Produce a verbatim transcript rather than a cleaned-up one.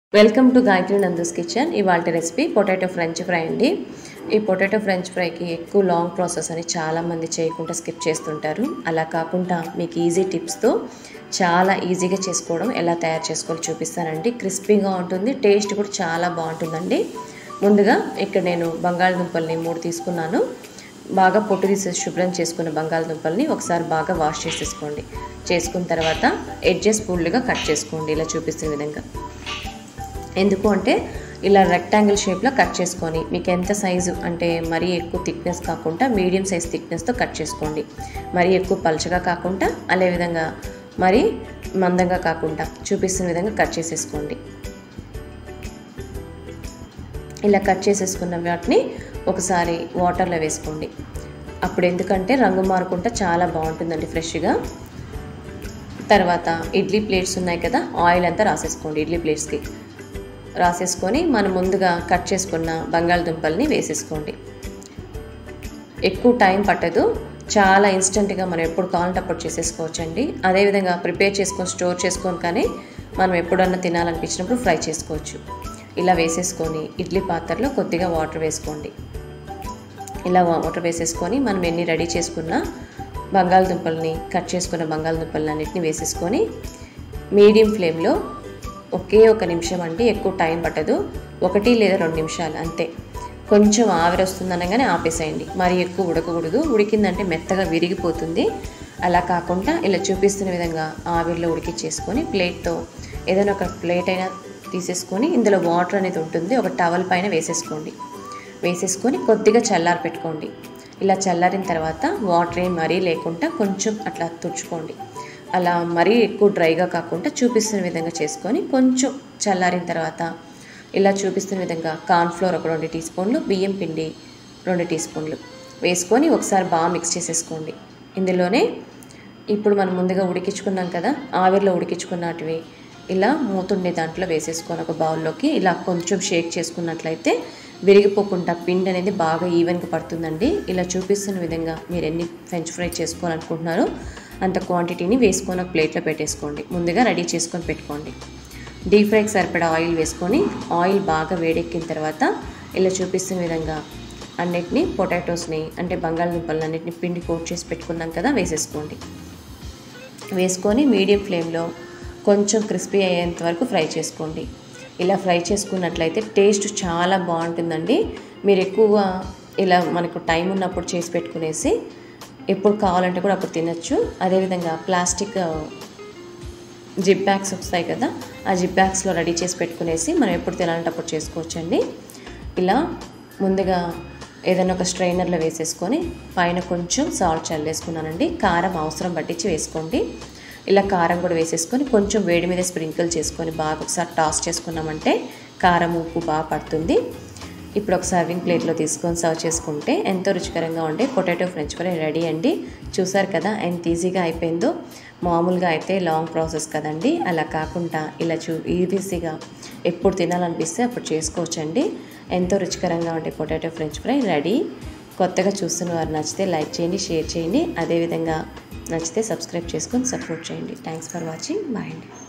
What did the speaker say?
Welcome to Gayatri Nandu's kitchen. ఇవాల్టి recipe potato french fry అండి. ఈ పొటాటో ఫ్రెంచ్ ఫ్రైకి ఎక్కువ లాంగ్ ప్రాసెస్ అని చాలామంది చేయకుండా స్కిప్ చేస్తుంటారు. అలా కాకుండా మీకు ఈజీ టిప్స్తో చాలా ఈజీగా చేసుకోవడం ఎలా తయారు చేసుకోవాలో చూపిస్తానండి. క్రిస్పీగా ఉంటుంది, టేస్ట్ కూడా చాలా బాగుంటుందండి. ముందుగా ఇక్కడ నేను బంగాళదుంపల్ని మూడు తీసుకున్నాను. బాగా పొట్టు తీసేసి శుభ్రం చేసుకున్న బంగాళదుంపల్ని ఒకసారి బాగా వాష్ చేసేసుకోండి. చేసుకున్న తర్వాత ఎడ్జెస్ ఫుల్గా కట్ చేసుకోండి ఇలా చూపిస్తున్న విధంగా. ఎందుకు అంటే ఇలా రెక్టాంగిల్ షేప్లో కట్ చేసుకొని మీకు ఎంత సైజు అంటే మరీ ఎక్కువ థిక్నెస్ కాకుండా మీడియం సైజ్ థిక్నెస్తో కట్ చేసుకోండి. మరీ ఎక్కువ పలుచగా కాకుండా అదే విధంగా మరీ మందంగా కాకుండా చూపిస్తున్న విధంగా కట్ చేసేసుకోండి. ఇలా కట్ చేసేసుకున్న వాటిని ఒకసారి వాటర్లో వేసుకోండి. అప్పుడు ఎందుకంటే రంగు మారుకుంటా చాలా బాగుంటుందండి ఫ్రెష్గా. తర్వాత ఇడ్లీ ప్లేట్స్ ఉన్నాయి కదా, ఆయిల్ అంతా రాసేసుకోండి. ఇడ్లీ ప్లేట్స్కి రాసేసుకొని మనం ముందుగా కట్ చేసుకున్న బంగాళదుంపల్ని వేసేసుకోండి. ఎక్కువ టైం పట్టదు, చాలా ఇన్స్టెంట్గా మనం ఎప్పుడు కావాలంటే అప్పుడు చేసేసుకోవచ్చండి. అదేవిధంగా ప్రిపేర్ చేసుకొని స్టోర్ చేసుకొని కానీ మనం ఎప్పుడన్నా తినాలనిపించినప్పుడు ఫ్రై చేసుకోవచ్చు. ఇలా వేసేసుకొని ఇడ్లీ పాత్రలో కొద్దిగా వాటర్ వేసుకోండి. ఇలా వాటర్ వేసేసుకొని మనం ఎన్ని రెడీ చేసుకున్న బంగాళదుంపల్ని కట్ చేసుకున్న బంగాళదుంపల్ని అన్నిటిని వేసేసుకొని మీడియం ఫ్లేమ్లో ఒకే ఒక నిమిషం అండి, ఎక్కువ టైం పట్టదు, ఒకటి లేదా రెండు నిమిషాలు అంతే. కొంచెం ఆవిరి వస్తుందనగానే ఆపేసేయండి. మరి ఎక్కువ ఉడకకూడదు, ఉడికిందంటే మెత్తగా విరిగిపోతుంది. అలా కాకుండా ఇలా చూపిస్తున్న విధంగా ఆవిరిలో ఉడికిచ్చేసుకొని ప్లేట్తో ఏదైనా ఒక ప్లేట్ అయినా తీసేసుకొని ఇందులో వాటర్ అనేది ఉంటుంది, ఒక టవల్ పైన వేసేసుకోండి. వేసేసుకొని కొద్దిగా చల్లారి పెట్టుకోండి. ఇలా చల్లారిన తర్వాత వాటర్ ఏం మరీ లేకుండా కొంచెం అట్లా తుడుచుకోండి. అలా మరీ ఎక్కువ డ్రైగా కాకుండా చూపిస్తున్న విధంగా చేసుకొని కొంచెం చల్లారిన తర్వాత ఇలా చూపిస్తున్న విధంగా కార్న్ఫ్లోర్ ఒక రెండు టీ స్పూన్లు, బియ్యం పిండి రెండు టీ స్పూన్లు వేసుకొని ఒకసారి బాగా మిక్స్ చేసేసుకోండి. ఇందులోనే ఇప్పుడు మనం ముందుగా ఉడికించుకున్నాం కదా, ఆవిరిలో ఉడికించుకున్నటివి ఇలా మూతుండే దాంట్లో వేసేసుకొని ఒక బౌల్లోకి ఇలా కొంచెం షేక్ చేసుకున్నట్లయితే విరిగిపోకుండా పిండి అనేది బాగా ఈవెన్గా పడుతుందండి. ఇలా చూపిస్తున్న విధంగా మీరు ఎన్ని ఫ్రెంచ్ ఫ్రై చేసుకోవాలనుకుంటున్నారో అంత క్వాంటిటీని వేసుకొని ఒక ప్లేట్లో పెట్టేసుకోండి. ముందుగా రెడీ చేసుకొని పెట్టుకోండి. డీప్ ఫ్రైకి సరిపడా ఆయిల్ వేసుకొని ఆయిల్ బాగా వేడెక్కిన తర్వాత ఇలా చూపిస్తున్న విధంగా అన్నిటినీ పొటాటోస్ని అంటే బంగాళదుంపలను అన్నిటిని పిండి కోట్ చేసి పెట్టుకున్నాం కదా వేసేసుకోండి. వేసుకొని మీడియం ఫ్లేమ్లో కొంచెం క్రిస్పీ అయ్యేంత వరకు ఫ్రై చేసుకోండి. ఇలా ఫ్రై చేసుకున్నట్లయితే టేస్ట్ చాలా బాగుంటుందండి. మీరు ఎక్కువగా ఇలా మనకు టైం ఉన్నప్పుడు చేసి పెట్టుకునేసి ఎప్పుడు కావాలంటే కూడా అప్పుడు తినచ్చు. అదేవిధంగా ప్లాస్టిక్ జిప్ బ్యాగ్స్ వస్తాయి కదా, ఆ జిప్ బ్యాగ్స్లో రెడీ చేసి పెట్టుకునేసి మనం ఎప్పుడు తినాలంటే అప్పుడు చేసుకోవచ్చండి. ఇలా ముందుగా ఏదైనా ఒక స్ట్రైనర్లో వేసేసుకొని పైన కొంచెం సాల్ట్ చల్లేసుకున్నానండి. కారం అవసరం పట్టించి వేసుకోండి. ఇలా కారం కూడా వేసేసుకొని కొంచెం వేడి మీద స్ప్రింకిల్ చేసుకొని బాగా ఒకసారి టాస్ చేసుకున్నామంటే కారం ఉప్పు బాగా పడుతుంది. ఇప్పుడు ఒక సర్వింగ్ ప్లేట్లో తీసుకొని సర్వ్ చేసుకుంటే ఎంతో రుచికరంగా ఉండే పొటాటో ఫ్రెంచ్ ఫ్రై రెడీ అండి. చూసారు కదా ఎంత ఈజీగా అయిపోయిందో. మామూలుగా అయితే లాంగ్ ప్రాసెస్ కదండి, అలా కాకుండా ఇలా చూ ఈజీగా ఎప్పుడు తినాలనిపిస్తే అప్పుడు చేసుకోవచ్చండి. ఎంతో రుచికరంగా ఉండే పొటాటో ఫ్రెంచ్ ఫ్రై రెడీ. కొత్తగా చూస్తున్న వారు నచ్చితే లైక్ చేయండి, షేర్ చేయండి. అదేవిధంగా నచ్చితే సబ్స్క్రైబ్ చేసుకొని సపోర్ట్ చేయండి. Thanks for watching. బాయ్ అండి.